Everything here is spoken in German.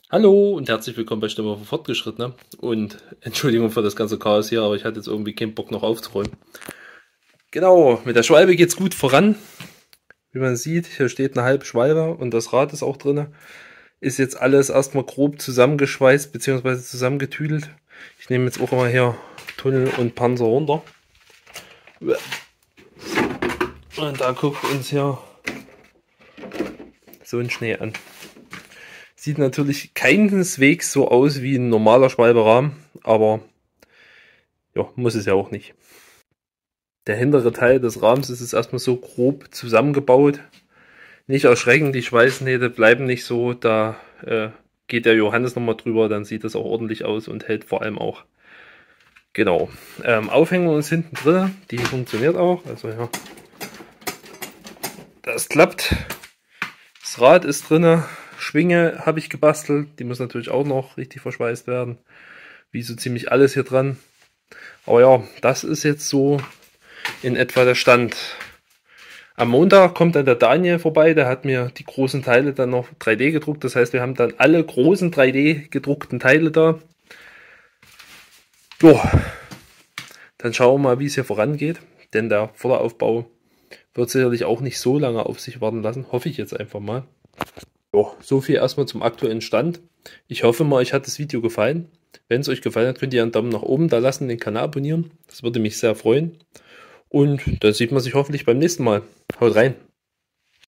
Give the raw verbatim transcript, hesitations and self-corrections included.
Hallo und herzlich willkommen bei Stimme für Fortgeschrittene. Und Entschuldigung für das ganze Chaos hier, aber ich hatte jetzt irgendwie keinen Bock noch aufzuräumen. Genau, mit der Schwalbe geht's gut voran. Wie man sieht, hier steht eine halbe Schwalbe und das Rad ist auch drin. Ist jetzt alles erstmal grob zusammengeschweißt bzw. zusammengetüdelt. Ich nehme jetzt auch immer hier Tunnel und Panzer runter. Und da guckt uns hier so ein Schnee an. Sieht natürlich keineswegs so aus wie ein normaler Schwalberahmen, aber ja, muss es ja auch nicht. Der hintere Teil des Rahmens ist jetzt erstmal so grob zusammengebaut. Nicht erschrecken, die Schweißnähte bleiben nicht so, da äh, geht der Johannes nochmal drüber, dann sieht das auch ordentlich aus und hält vor allem auch. Genau. Ähm, Aufhängung ist hinten drin, die funktioniert auch, also ja. Das klappt. Das Rad ist drin. Schwinge habe ich gebastelt, die muss natürlich auch noch richtig verschweißt werden, wie so ziemlich alles hier dran. Aber ja, das ist jetzt so in etwa der Stand. Am Montag kommt dann der Daniel vorbei, der hat mir die großen Teile dann noch drei D gedruckt, das heißt wir haben dann alle großen drei D gedruckten Teile da. Ja, dann schauen wir mal, wie es hier vorangeht, denn der Vorderaufbau wird sicherlich auch nicht so lange auf sich warten lassen, hoffe ich jetzt einfach mal. Ja, so viel erstmal zum aktuellen Stand. Ich hoffe mal, euch hat das Video gefallen. Wenn es euch gefallen hat, könnt ihr einen Daumen nach oben da lassen, den Kanal abonnieren. Das würde mich sehr freuen. Und dann sieht man sich hoffentlich beim nächsten Mal. Haut rein!